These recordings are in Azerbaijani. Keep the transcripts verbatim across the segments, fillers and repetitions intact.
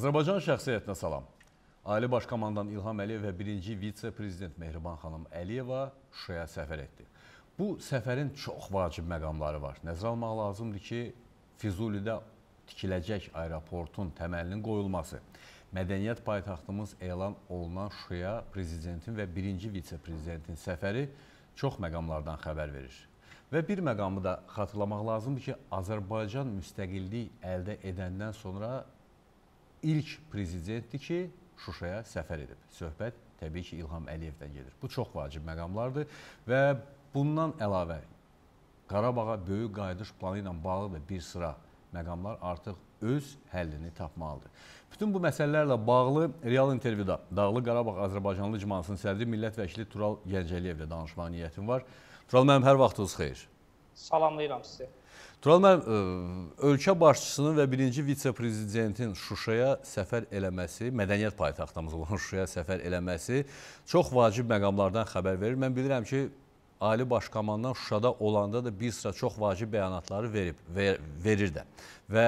Azərbaycan şəxsiyyətinə salam. Ali Baş Komandan İlham Əliyev və birinci vitse-prezident Mehriban xanım Əliyeva Şuşaya səfər etdi. Bu səfərin çox vacib məqamları var. Nəzərə almaq lazımdır ki, Füzulidə tikiləcək aeroportun təməlinin qoyulması, mədəniyyət paytaxtımız elan olunan Şuşaya prezidentin və birinci vitse-prezidentin səfəri çox məqamlardan xəbər verir. Və bir məqamı da xatırlamaq lazımdır ki, Azərbaycan müstəqillik əldə edəndən sonra ilk prezidentdir ki, Şuşaya səfər edib. Söhbət təbii ki, İlham Əliyevdən gedir. Bu çox vacib məqamlardır və bundan əlavə Qarabağa böyük qayıdış planı ilə bağlı da bir sıra məqamlar artıq öz həllini tapmalıdır. Bütün bu məsələlərlə bağlı real intervyuda Dağlı Qarabağ Azərbaycanlı İcmasının sədri millət vəkili Tural Gəncəliyevlə danışmaq niyyətim var. Tural müəllim, hər vaxtınız xeyir. Salamlayıram sizi. Tural müəllim, ölkə başçısının və birinci vitse-prezidentin Şuşaya səfər eləməsi, mədəniyyət paytaxtımız olan Şuşaya səfər eləməsi çox vacib məqamlardan xəbər verir. Mən bilirəm ki, Ali Baş Komandan Şuşada olanda da bir sıra çox vacib bəyanatları verib, ver, verir də. Və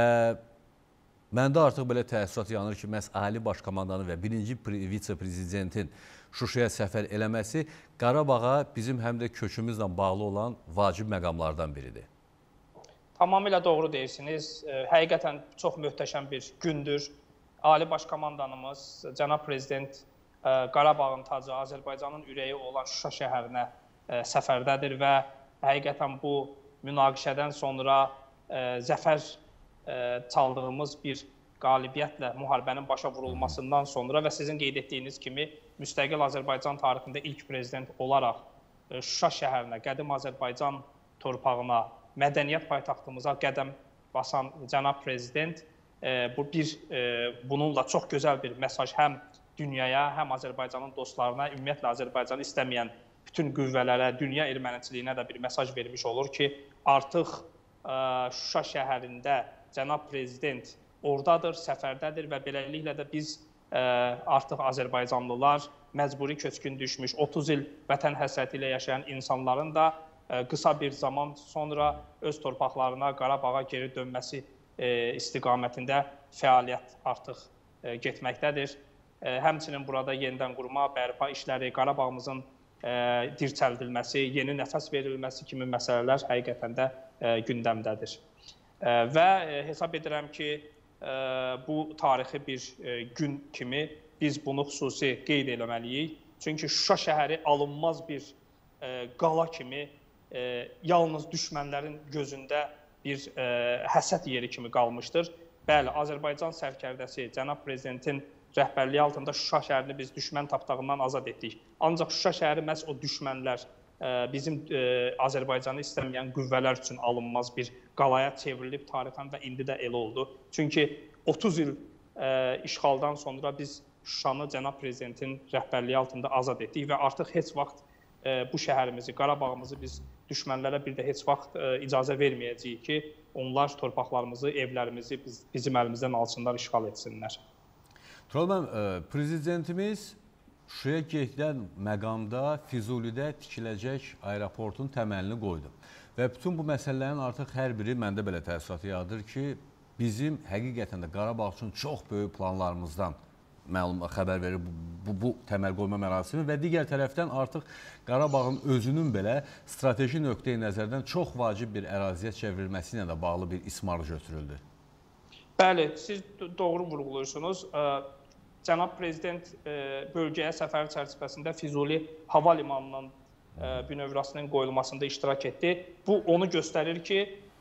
məndə artıq belə təəssürat yanır ki, məhz Ali Baş Komandanın və birinci vitse-prezidentin Şuşaya səfər eləməsi Qarabağa bizim həm də kökümüzlə bağlı olan vacib məqamlardan biridir. Tamamilə doğru deyirsiniz. Həqiqətən çox möhtəşəm bir gündür. Ali Baş Komandanımız, Cənab Prezident Qarabağın tacı, Azərbaycanın ürəyi olan Şuşa şəhərinə səfərdədir və həqiqətən bu münaqişədən sonra zəfər çaldığımız bir qalibiyyətlə müharibənin başa vurulmasından sonra və sizin qeyd etdiyiniz kimi müstəqil Azərbaycan tarixində ilk prezident olaraq Şuşa şəhərinə, qədim Azərbaycan torpağına, mədəniyyət paytaxtımıza qədəm basan Cənab Prezident bu bir bununla çox gözəl bir mesaj həm dünyaya, həm Azərbaycanın dostlarına, ümumiyyətlə Azərbaycanı istəməyən bütün qüvvələrə, dünya erməniçiliyinə də bir mesaj vermiş olur ki, artıq Şuşa şəhərində Cənab Prezident oradadır, səfərdədir və beləliklə də biz artıq Azərbaycanlılar məcburi köçkün düşmüş, otuz il vətən həsrəti ilə yaşayan insanların da qısa bir zaman sonra öz torpaqlarına, Qarabağa geri dönməsi istiqamətində fəaliyyət artıq getməkdədir. Həmçinin burada yenidən qurma, bərpa işləri, Qarabağımızın dirçəldilməsi, yeni nəfəs verilməsi kimi məsələlər həqiqətən də gündəmdədir. Və hesab edirəm ki, bu tarixi bir gün kimi biz bunu xüsusi qeyd eləməliyik. Çünki Şuşa şəhəri alınmaz bir qala kimi yalnız düşmənlərin gözündə bir həsəd yeri kimi qalmışdır. Bəli, Azərbaycan sərkərdəsi Cənab Prezidentin rəhbərliyi altında Şuşa şəhərini biz düşmən tapdağından azad etdik. Ancaq Şuşa şəhəri məhz o düşmənlər, bizim Azərbaycanı istəməyən qüvvələr üçün alınmaz bir qalaya çevrilib tarixən və indi də elə oldu. Çünki otuz il işğaldan sonra biz Şuşanı Cənab Prezidentin rəhbərliyi altında azad etdik və artıq heç vaxt bu şəhərimizi, Qarabağımızı biz düşmənlərə bir də heç vaxt icazə verməyəcəyik ki, onlar torpaqlarımızı, evlərimizi bizim əlimizdən alsınlar, işğal etsinlər. Tural müəllim, prezidentimiz Şuşaya gedən məqamda Füzulidə tikiləcək aeroportun təməlini qoydu. Və bütün bu məsələlərin artıq hər biri məndə belə təəssüratı yaradır ki, bizim həqiqətən də Qarabağ üçün çox böyük planlarımızdan məlumat xəbər verir bu, bu təməl qoyma mərasimi və digər tərəfdən artıq Qarabağın özünün belə strateji nöqteyi nəzərdən çox vacib bir əraziyə çevrilməsi ilə də bağlı bir ismar götürüldü. Bəli, siz doğru vurğulayırsınız. Cənab Prezident bölgəyə səfər çərçivəsində Füzuli hava limanının bünövrəsinin qoyulmasında iştirak etdi. Bu onu göstərir ki,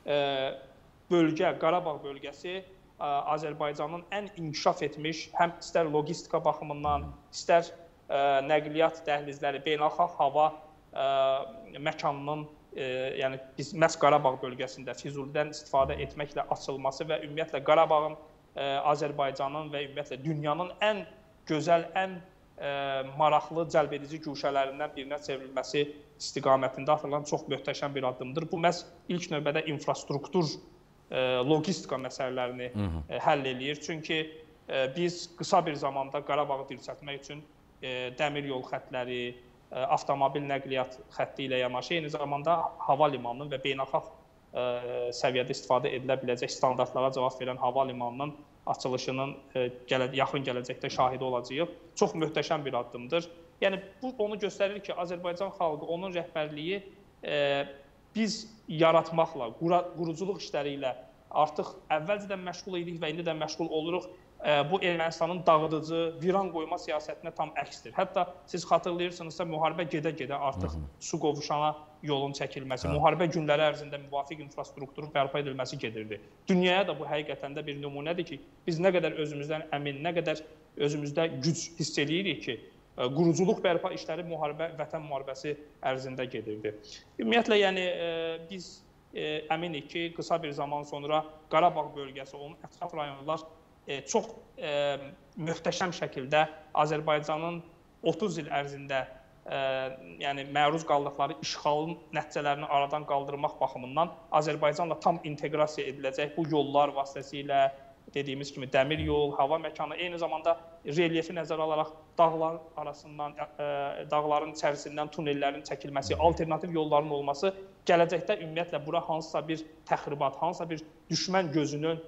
bölgə, Qarabağ bölgəsi Azərbaycanın ən inkişaf etmiş, həm istər logistika baxımından, istər nəqliyyat dəhlizləri, beynəlxalq hava məkanının, yəni biz məhz Qarabağ bölgəsində Füzulidən istifadə etməklə açılması və ümumiyyətlə Qarabağın Azərbaycanın və ümumiyyətlə dünyanın ən gözəl, ən maraqlı, cəlbedici güşələrindən birinə çevrilməsi istiqamətində atılan çox möhtəşəm bir addımdır. Bu məhz ilk növbədə infrastruktur, logistika məsələlərini həll eləyir. Çünki biz qısa bir zamanda Qarabağı dirçəltmək üçün dəmir yol xətləri, avtomobil nəqliyyat xətti ilə yanaşı, eyni zamanda hava limanının və beynəlxalq səviyyədə istifadə edilə biləcək standartlara cavab verən hava limanının açılışının gələ, yaxın gələcəkdə şahidi olacağıq. Çox möhtəşəm bir addımdır. Yəni, bu onu göstərir ki, Azərbaycan xalqı, onun rəhbərliyi e, biz yaratmaqla, qura, quruculuq işləri ilə artıq əvvəlcədən məşğul idik və indi də məşğul oluruq. E, bu Ermənistanın dağıdıcı, viran qoyma siyasətinə tam əksdir. Hətta siz xatırlayırsınızsa, müharibə gedə-gedə artıq su qovuşana yolun çəkilməsi, hə. müharibə günləri ərzində müvafiq infrastrukturun bərpa edilməsi gedirdi. Dünyaya da bu həqiqətən də bir nümunədir ki, biz nə qədər özümüzdən əmin, nə qədər özümüzdə güc hiss edirik ki, quruculuq bərpa işləri müharibə, vətən müharibəsi ərzində gedirdi. Ümumiyyətlə, yəni biz əminik ki, qısa bir zaman sonra Qarabağ bölgəsi, onun ətraf rayonlar çox möhtəşəm şəkildə Azərbaycanın otuz il ərzində yəni məruz qaldıqları işğalın nəticələrini aradan qaldırmaq baxımından Azərbaycanla tam inteqrasiya ediləcək bu yollar vasitəsilə, dediyimiz kimi dəmir yol, hava məkanı, eyni zamanda relyefi nəzərə alaraq dağlar arasından, dağların içərisindən tunellərin çəkilməsi, alternativ yolların olması, gələcəkdə ümumiyyətlə bura hansısa bir təxribat, hansısa bir düşmən gözünün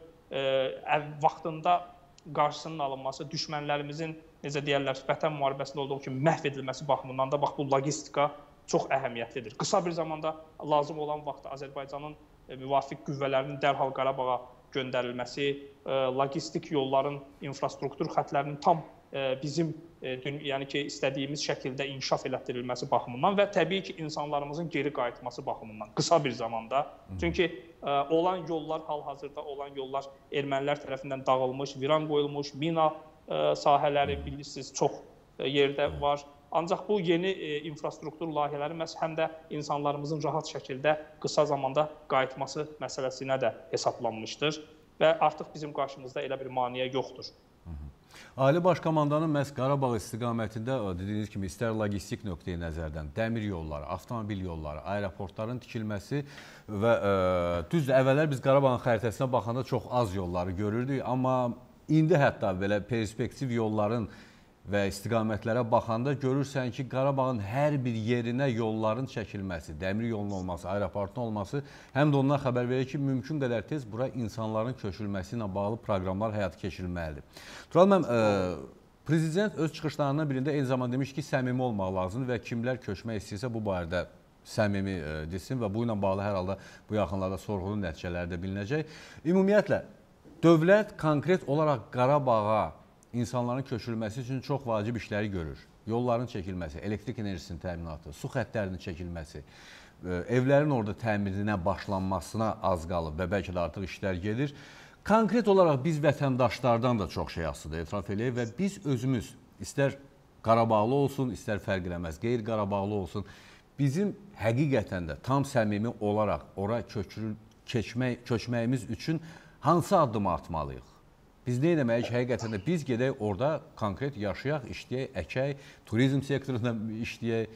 vaxtında qarşısının alınması, düşmənlərimizin, necə deyərlər, vətən müharibəsində olduğu kimi məhv edilməsi baxımından da bax, bu logistika çox əhəmiyyətlidir. Qısa bir zamanda lazım olan vaxtda Azərbaycanın müvafiq qüvvələrinin dərhal Qarabağa göndərilməsi, logistik yolların, infrastruktur xətlərinin tam bizim yəni ki, istədiyimiz şəkildə inkişaf elətdirilməsi baxımından və təbii ki, insanlarımızın geri qayıtması baxımından qısa bir zamanda. Çünki olan yollar, hal-hazırda olan yollar ermənilər tərəfindən dağılmış, viran qoyulmuş, mina sahələri bilirsiniz, çox yerdə var. Ancaq bu yeni infrastruktur layihələri məhz həm də insanlarımızın rahat şəkildə qısa zamanda qayıtması məsələsinə də hesablanmışdır və artıq bizim qarşımızda elə bir maneə yoxdur. Ali Baş Komandanın məhz Qarabağ istiqamətində dediyiniz kimi istər logistik nöqteyi nəzərdən dəmir yolları, avtomobil yolları, aeroportların tikilməsi və e, düzdür, əvvəllər biz Qarabağın xəritəsinə baxanda çox az yolları görürdük, amma indi hətta belə perspektiv yolların və istiqamətlərə baxanda görürsən ki, Qarabağın hər bir yerinə yolların çəkilməsi, dəmir yolunun olması, aeroportun olması həm də ondan xəbər verir ki, mümkün qədər tez bura insanların köçürülməsi ilə bağlı proqramlar həyata keçirilməlidir. Tural müəllim, e, Prezident öz çıxışlarından birində eyni zamanda demiş ki, səmimi olmaq lazımdır və kimlər köçmək istəyirsə bu barədə səmimi e, desin və bu ilə bağlı hər halda bu yaxınlarda sorğunun nəticələri də bilinəcək. Ümumiyyətlə, dövlət konkret olaraq Qarabağa insanların köçürülməsi üçün çox vacib işləri görür. Yolların çəkilməsi, elektrik enerjisinin təminatı, su xəttlərinin çəkilməsi, evlərin orada təmirinə başlanmasına az qalıb və bəlkə də artıq işlər gedir. Konkret olaraq biz vətəndaşlardan da çox şey asılıdır, etiraf eləyək və biz özümüz, istər Qarabağlı olsun, istər fərq eləməz, qeyri-Qarabağlı olsun, bizim həqiqətən də tam səmimi olaraq ora köçürül, keçmək, köçməyimiz üçün hansı addımı atmalıyıq? Biz nə etməliyik? Həqiqətən də biz gedək orada konkret yaşayaq, işləyək, əkək, turizm sektorunda işləyək.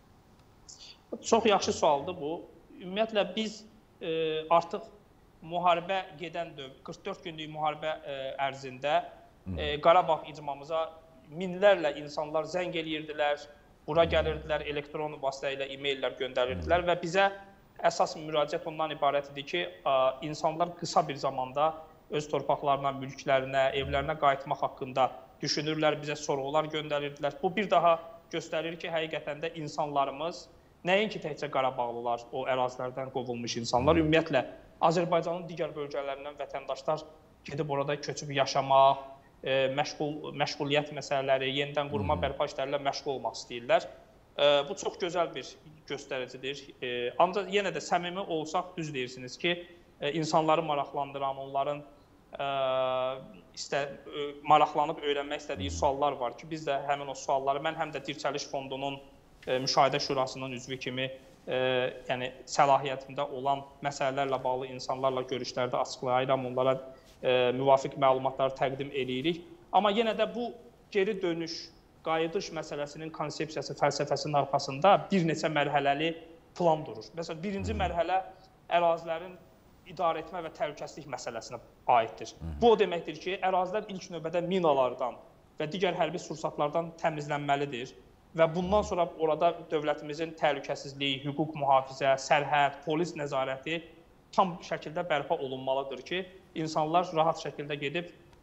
Çox yaxşı sualdır bu. Ümumiyyətlə biz e, artıq müharibə gedən döv, qırx dörd günlük müharibə e, ərzində e, Qarabağ icmamıza minlərlə insanlar zəng eləyirdilər, bura gəlirdilər, elektron vasitə ilə e-maillər göndərirdilər və bizə əsas müraciət ondan ibarət idi ki, e, insanlar qısa bir zamanda öz torpaqlarına, mülklərinə, evlərinə qayıtmaq haqqında düşünürlər, bizə sorğular göndərirdilər. Bu bir daha göstərir ki, həqiqətən də insanlarımız, nəinki təkcə Qarabağlılar, o ərazilərdən qovulmuş insanlar, ümumiyyətlə Azərbaycanın digər bölgələrindən vətəndaşlar gedib orada köçüb yaşamaq, e, məşğul, məşğuliyyət məsələləri, yenidən qurma bərpa işləri ilə məşğul olmaq istəyirlər. E, bu çox gözəl bir göstəricidir. E, ancaq yenə də səmimi olsaq, düz deyirsiniz ki, e, insanları maraqlandıran, onların Ə, istə, ə, maraqlanıb öyrənmək istədiyi suallar var ki, biz də həmin o sualları, mən həm də Dirçəliş Fondunun ə, müşahidə şurasının üzvü kimi ə, yəni səlahiyyətində olan məsələlərlə bağlı insanlarla görüşlərdə açıqlayıram, onlara ə, müvafiq məlumatları təqdim edirik. Amma yenə də bu geri dönüş, qayıdış məsələsinin konsepsiyası, fəlsəfəsinin arxasında bir neçə mərhələli plan durur. Məsələn, birinci mərhələ ərazilərin idarə etmə və təhlükəsizlik məsələsinə aiddir. Bu o deməkdir ki, ərazilər ilk növbədə minalardan və digər hərbi sursatlardan təmizlənməlidir və bundan sonra orada dövlətimizin təhlükəsizliyi, hüquq mühafizə, sərhəd, polis nəzarəti tam şəkildə bərpa olunmalıdır ki, insanlar rahat şəkildə gedib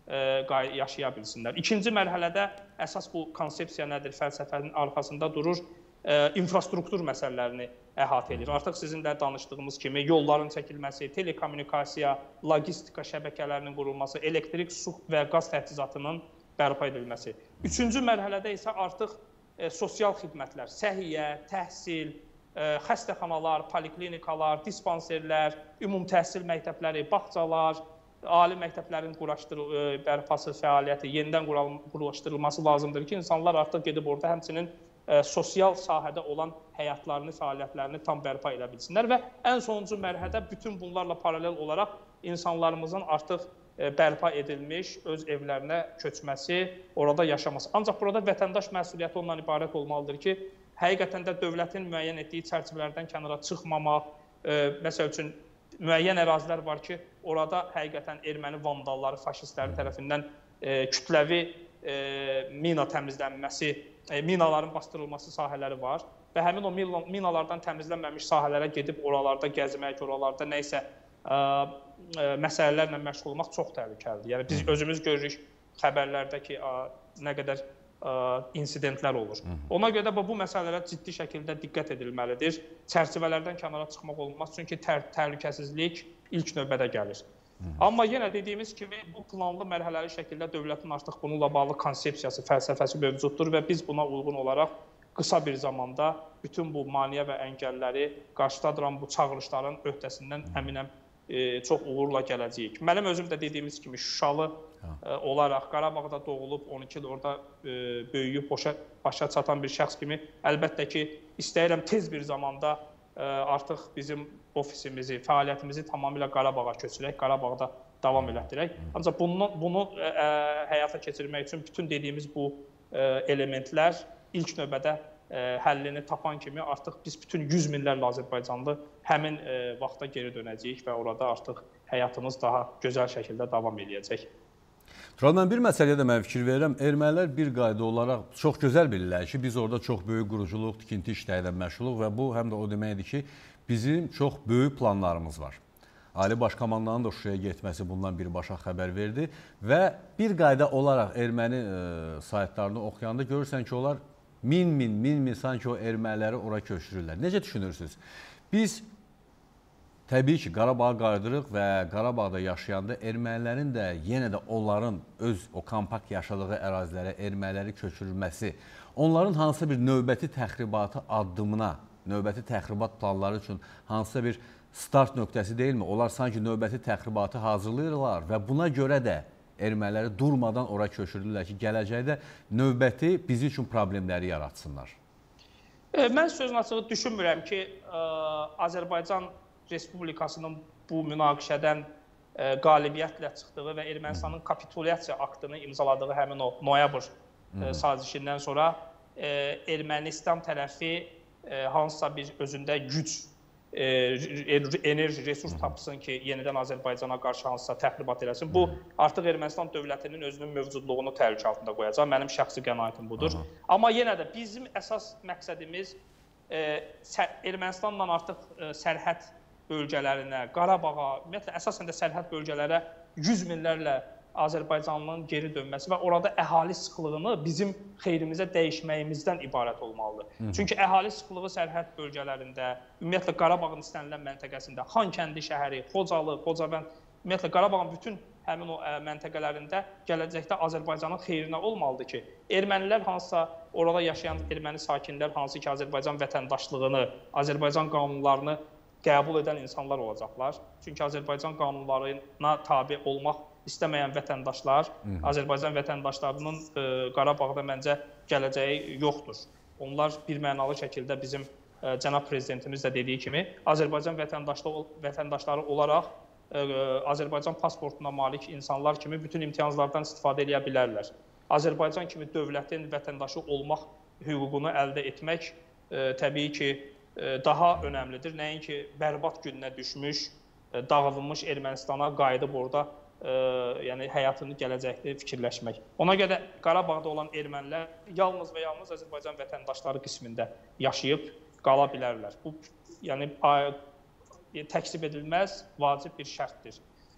yaşaya bilsinlər. İkinci mərhələdə əsas bu konsepsiya nədir, fəlsəfənin arxasında durur, infrastruktur məsələlərini əhatə edir. Artıq sizin də danışdığımız kimi yolların çəkilməsi, telekommunikasiya, logistika şəbəkələrinin qurulması, elektrik, su və qaz təchizatının bərpa edilməsi. Üçüncü mərhələdə isə artıq sosial xidmətlər, səhiyyə, təhsil, xəstəxanalar, poliklinikalar, dispanserlər, ümum təhsil məktəbləri, bağçalar, ali məktəblərin bərpası, fəaliyyəti, yenidən quruluşdurulması lazımdır ki, insanlar artıq gedib orada həmçinin sosial sahədə olan həyatlarını, fəaliyyətlərini tam bərpa edə bilsinlər və ən sonuncu mərhələdə bütün bunlarla paralel olaraq insanlarımızın artıq bərpa edilmiş öz evlərinə köçməsi, orada yaşaması. Ancaq burada vətəndaş məsuliyyəti ondan ibarət olmalıdır ki, həqiqətən də dövlətin müəyyən etdiyi çərçivələrdən kənara çıxmamaq, məsəl üçün, müəyyən ərazilər var ki, orada həqiqətən erməni vandalları, faşistləri tərəfindən kütləvi mina təmizlənməsi, minaların bastırılması sahələri var və həmin o minalardan təmizlənməmiş sahələrə gedib oralarda gəzmək, oralarda nəysə məsələlərlə məşğul olmaq çox təhlükəlidir. Yəni, biz özümüz görürük xəbərlərdə ki, nə qədər insidentlər olur. Ona görə də bu məsələlərə ciddi şəkildə diqqət edilməlidir. Çərçivələrdən kənara çıxmaq olmaz, çünki təhlükəsizlik ilk növbədə gəlir. Amma yenə dediyimiz kimi, bu planlı mərhələli şəkildə dövlətin artıq bununla bağlı konsepsiyası, fəlsəfəsi mövcuddur və biz buna uyğun olaraq qısa bir zamanda bütün bu maneə və əngəlləri qarşıda duran bu çağırışların öhdəsindən əminəm çox uğurla gələcəyik. Mənim özüm də dediyimiz kimi Şuşalı olaraq Qarabağda doğulub, on iki il orada böyüyüb, başa çatan bir şəxs kimi əlbəttə ki, istəyirəm tez bir zamanda artıq bizim ofisimizi, fəaliyyətimizi tamamilə Qarabağa köçürək, Qarabağda davam elətdirək. Ancaq bunu həyata keçirmək üçün bütün dediyimiz bu elementlər ilk növbədə həllini tapan kimi artıq biz bütün yüz minlərlə Azərbaycanlı həmin vaxta geri dönəcəyik və orada artıq həyatımız daha gözəl şəkildə davam edəcək. Tural, mən bir məsələyə də mən fikir verirəm. Ermənilər bir qayda olaraq çox gözəl bilirlər ki, biz orada çox böyük quruculuq, tikinti işləri ilə məşğuluq və bu həm də o deməkdir ki, bizim çox böyük planlarımız var. Ali Baş Komandanın da Şuşaya getməsi bundan birbaşa xəbər verdi və bir qayda olaraq erməni saytlarını oxuyanda görürsən ki, onlar min min, min min sanki o erməniləri ora köçürürlər. Necə düşünürsünüz? Biz təbii ki, Qarabağa qayıdırıq və Qarabağda yaşayanda ermənilərin də yenə də onların öz o kompakt yaşadığı ərazilərə erməniləri köçürülməsi, onların hansısa bir növbəti təxribatı addımına, növbəti təxribat planları üçün hansısa bir start nöqtəsi deyilmi? Onlar sanki növbəti təxribatı hazırlayırlar və buna görə də erməniləri durmadan ora köçürürlər ki, gələcəkdə növbəti bizi üçün problemləri yaratsınlar. Mən sözün açığı düşünmürəm ki, Azərbaycan Respublikasının bu münaqişədən qalibiyyətlə çıxdığı və Ermənistanın kapitulyasiya aktını imzaladığı həmin o noyabr sazişindən sonra Ermənistan tərəfi hansısa bir özündə güc, enerji, resurs tapsın ki, yenidən Azərbaycana qarşı hansısa təxribat eləsin. Bu, artıq Ermənistan dövlətinin özünün mövcudluğunu təhlükə altında qoyacaq. Mənim şəxsi qənaətim budur. Amma yenə də bizim əsas məqsədimiz Ermənistanla artıq sərhəd bölgələrinə, Qarabağa, ümumiyyətlə, əsasən də sərhəd bölgələrə yüz minlərlə Azərbaycanlının geri dönməsi və orada əhali sıxlığını bizim xeyrimizə dəyişməyimizdən ibarət olmalıdır. Çünki əhali sıxlığı sərhəd bölgələrində, ümumiyyətlə, Qarabağın istənilən məntəqəsində, Xankəndi şəhəri, Xocalı, Xocavənd, ümumiyyətlə, Qarabağın bütün həmin o məntəqələrində gələcəkdə Azərbaycanın xeyrinə olmalıdır ki, ermənilər hansısa, orada yaşayan erməni sakinlər hansı ki, Azərbaycan vətəndaşlığını, Azərbaycan qanunlarını qəbul edən insanlar olacaqlar. Çünki Azərbaycan qanunlarına tabi olmaq istəməyən vətəndaşlar, Azərbaycan vətəndaşlarının Qarabağda məncə gələcəyi yoxdur. Onlar bir mənalı şəkildə bizim cənab prezidentimiz də dediyi kimi, Azərbaycan vətəndaşları olaraq Azərbaycan pasportuna malik insanlar kimi bütün imtiyazlardan istifadə edə bilərlər. Azərbaycan kimi dövlətin vətəndaşı olmaq hüququnu əldə etmək təbii ki, daha önəmlidir. Nəinki bərbad gününə düşmüş, dağılmış Ermənistana qayıdıb orada yəni həyatını gələcəkdə fikirləşmək. Ona görə Qarabağda olan ermənilər yalnız və yalnız Azərbaycan vətəndaşları qismində yaşayıb qala bilərlər. Bu, yəni təksib edilməz, vacib bir şərtdir.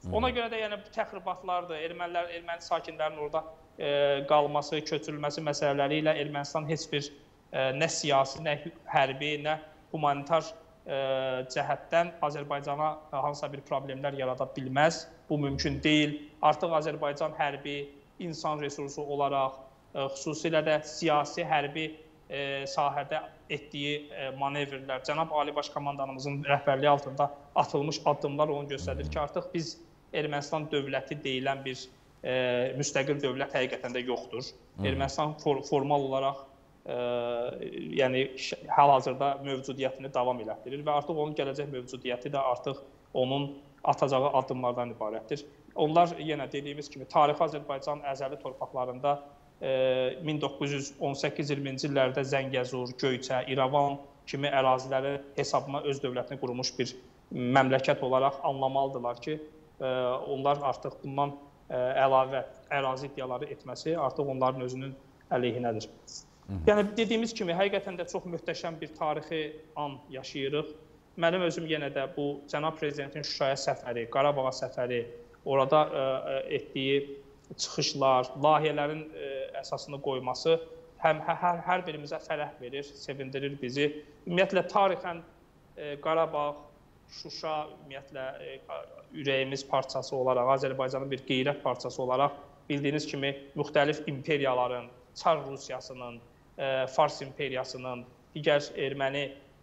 Ona görə də yəni bu təxribatlardır, ermənilər, erməni sakinlərinin orada e, qalması, köçürülməsi məsələləri ilə Ermənistan heç bir e, nə siyasi, nə hərbi, nə humanitar e, cəhətdən Azərbaycana hansısa bir problemlər yarada bilməz. Bu mümkün deyil. Artıq Azərbaycan hərbi, insan resursu olaraq, e, xüsusilə də siyasi, hərbi e, sahədə etdiyi e, manevrlər, Cənab Ali Baş Komandanımızın rəhbərliyi altında atılmış addımlar onu göstərir ki, artıq biz Ermənistan dövləti deyilən bir e, müstəqil dövlət həqiqətən də yoxdur. Hı. Ermənistan for formal olaraq e, yəni hal-hazırda mövcudiyyətini davam elətdirir və artıq onun gələcək mövcudiyyəti də artıq onun atacağı addımlardan ibarətdir. Onlar yenə dediyimiz kimi tarixi Azərbaycan əzəli torpaqlarında e, min doqquz yüz on səkkiz iyirminci illərdə Zəngəzur, Göyçə, İrəvan kimi əraziləri hesabına öz dövlətini qurmuş bir məmləkət olaraq anlamalıdırlar ki, onlar artıq bundan əlavə ərazi iddiaları etməsi artıq onların özünün əleyhinədir. Yəni dediyimiz kimi həqiqətən də çox möhtəşəm bir tarixi an yaşayırıq. Mənim özüm yenə də bu Cənab Prezidentin Şuşaya səfəri, Qarabağa səfəri, orada etdiyi çıxışlar, layihələrin əsasını qoyması həm hər, hər birimizə fərəh verir, sevindirir bizi. Ümumiyyətlə tarixən Qarabağ, Şuşa ümumiyyətlə ürəyimiz parçası olaraq, Azərbaycanın bir qeyrət parçası olaraq bildiyiniz kimi müxtəlif imperiyaların, Çar Rusiyasının, Fars imperiyasının, digər erməni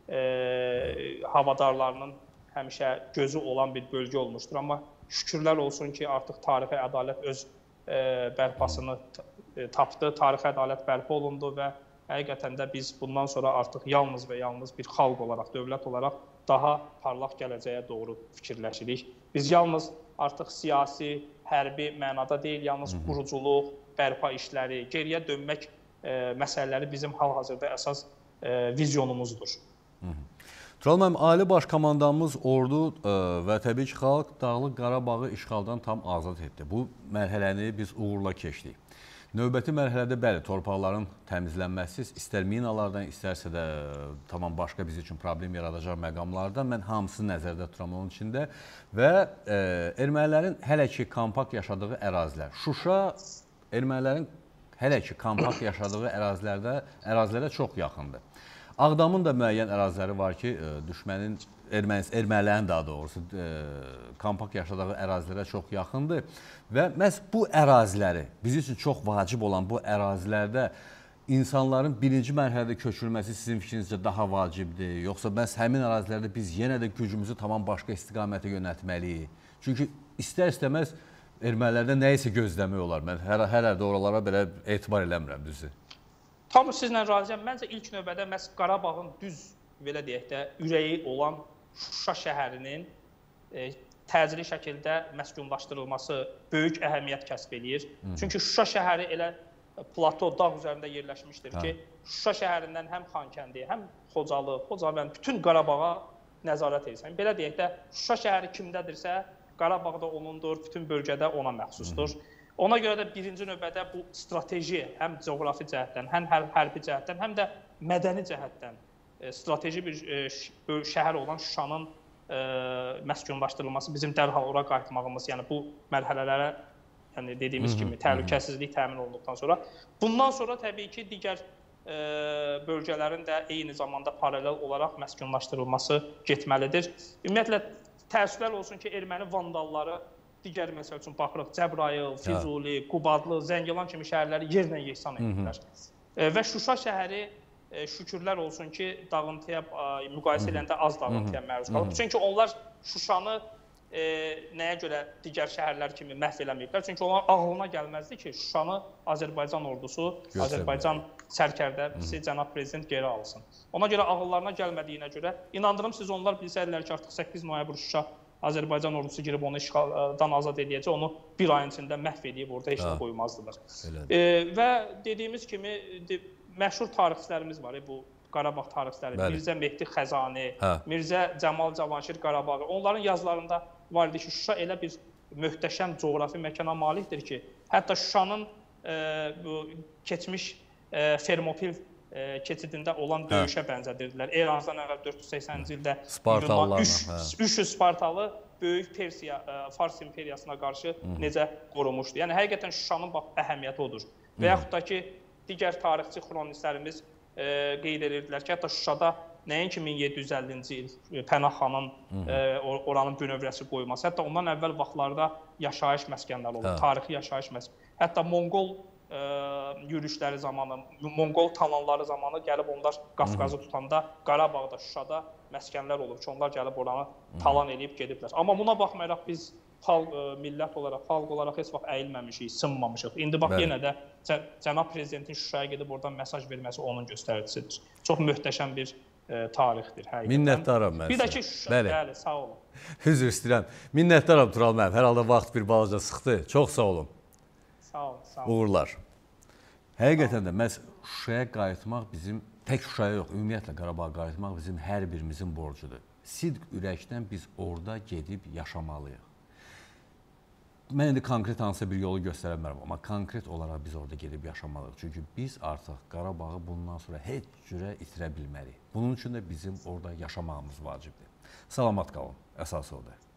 havadarlarının həmişə gözü olan bir bölgə olmuşdur. Amma şükürlər olsun ki, artıq tarixi ədalət öz bərpasını tapdı, tarixi ədalət bərpa olundu və həqiqətən də biz bundan sonra artıq yalnız və yalnız bir xalq olaraq, dövlət olaraq daha parlaq gələcəyə doğru fikirləşirik. Biz yalnız artıq siyasi, hərbi mənada deyil, yalnız quruculuq, bərpa işləri, geriyə dönmək e, məsələləri bizim hal-hazırda əsas e, vizyonumuzdur. Tural müəllim, Ali Baş Komandanımız ordu e, və təbii ki, xalq Dağlıq Qarabağı işğaldan tam azad etdi. Bu mərhələni biz uğurla keçdik. Növbəti mərhələdə bəli, torpaqların təmizlənməsi, istər minalardan, istərsə də tamam başqa biz üçün problem yaradacaq məqamlardan mən hamısını nəzərdə tuturam onun içində və e, ermənilərin hələ ki kompakt yaşadığı ərazilər, Şuşa ermənilərin hələ ki kompakt yaşadığı ərazilərdə ərazilərə çox yaxındır. Ağdamın da müəyyən əraziləri var ki, e, düşmənin Erməni, ermənilərin daha doğrusu e, kompakt yaşadığı ərazilərə çox yaxındır və məhz bu əraziləri, bizim üçün çox vacib olan bu ərazilərdə insanların birinci mərhələdə köçürülməsi sizin fikrinizcə daha vacibdir, yoxsa məhz həmin ərazilərdə biz yenə də gücümüzü tamam başqa istiqamətə yönəltməliyik? Çünki istər-istəməz ermənilərdə nə isə gözləmək olar. Mən hər hər də oralara belə etibar eləmirəm düzü. Tam sizlə razıyam. Məncə ilk növbədə məhz Qarabağın düz belə deyək də ürəyi olan Şuşa şəhərinin e, təcili şəkildə məskunlaşdırılması böyük əhəmiyyət kəsb eləyir. Hı. Çünki Şuşa şəhəri elə plato, dağ üzərində yerləşmişdir ki, hə. Şuşa şəhərindən həm Xankəndi, həm Xocalı, Xocavənd, bütün Qarabağa nəzarət edirsən. Belə deyək də, Şuşa şəhəri kimdədirsə, Qarabağda onundur, bütün bölgədə ona məxsusdur. Hı. Ona görə də birinci növbədə bu strateji, həm coğrafi cəhətdən, həm hərbi cəhətdən, həm də mədəni cəhətdən strateji bir şəhər olan Şuşanın e, məskunlaşdırılması, bizim dərhal ora qayıtmağımız, yəni bu mərhələlərə, yəni dediyimiz hı -hı, kimi təhlükəsizlik təmin olunduqdan sonra, bundan sonra təbii ki, digər e, bölgələrin də eyni zamanda paralel olaraq məskunlaşdırılması getməlidir. Ümumiyyətlə, təəssüflər olsun ki, erməni vandalları digər məsəl üçün baxırıq, Cəbrayıl, Füzuli, Qubadlı, Zəngilan kimi şəhərləri yerlə yeksan edirlər. E, və Şuşa şəhəri şükürlər olsun ki, dağıntıya müqayisə edəndə az dağıntıya məruz qalıb. Çünki onlar Şuşanı e, nəyə görə digər şəhərlər kimi məhv eləməyiblər? Çünki onlar ağlına gəlməzdi ki, Şuşanı Azərbaycan ordusu, Göstərim. Azərbaycan sərkərdəsi Cənab Prezident geri alsın. Ona görə ağıllarına gəlmədiyinə görə, inandırım siz onlar bilsəydilər ki, artıq səkkiz noyabr Şuşa Azərbaycan ordusu girib onu işğaldan azad edəcək, onu bir ayın içində məhv edib orada heç nə qoymazdılar. E, və dediyimiz kimi, de, məşhur tarixçilərimiz var, bu Qarabağ tarixçiləri, Bəli. Mirzə Mehdi Xəzani, hə. Mirzə Cəmal Cavanşir Qarabağı. Onların yazılarında var idi ki, Şuşa elə bir möhtəşəm coğrafi məkana malikdir ki, hətta Şuşanın e, bu keçmiş e, Fermopil e, keçidində olan döyüşə hə. bənzədirdilər. Eranızdan əvvəl dörd yüz səksəninci ildə üç yüz Spartalı böyük Persiya, Fars imperiyasına qarşı necə qorumuşdu. Yəni həqiqətən Şuşanın bax əhəmiyyəti odur. Və yaxud da ki, digər tarixçi xronistlərimiz e, qeyd edirdilər ki, hətta Şuşada nəinki min yeddi yüz əllinci il Pənah xanın e, oranın bünövrəsi qoyulması, hətta ondan əvvəl vaxtlarda yaşayış məskənləri olub, tarixi yaşayış məskənləri. Hətta Monqol e, yürüşləri zamanı, Monqol talanları zamanı gəlib onlar Qafqazı tutanda Qarabağda, Şuşada məskənlər olub ki, onlar gəlib oranı talan edib gediblər. Amma buna baxmayaraq biz xalq, millət olaraq, xalq olaraq heç vaxt əyilməmişik, sınmamışıq. İndi bax, Bəli. yenə də cənab prezidentin Şuşaya gedib oradan mesaj verməsi onun göstəricisidir. Çox möhtəşəm bir e, tarixdir. Həqiqətən. Minnətdaram mən. Bir də ki, Şuşa, bəli. bəli, sağ olun. Üzr istəyirəm. Minnətdaram Tural müəllim. Hər halda vaxt bir balaca sıxdı. Çox sağ olun. Sağ olun, sağ olun. Uğurlar. Həqiqətən də məhz Şuşaya qayıtmaq bizim, tək Şuşaya yox, ümumiyyətlə Qarabağa qayıtmaq bizim hər birimizin borcudur. Sidq ürəkdən biz orada gedib yaşamalıyıq. Mən indi konkret hansısa bir yolu göstərə bilmərəm, amma konkret olaraq biz orada gedib yaşamalıyıq. Çünki biz artıq Qarabağı bundan sonra heç cürə itirə bilmərik. Bunun üçün də bizim orada yaşamağımız vacibdir. Salamat qalın, əsas odur.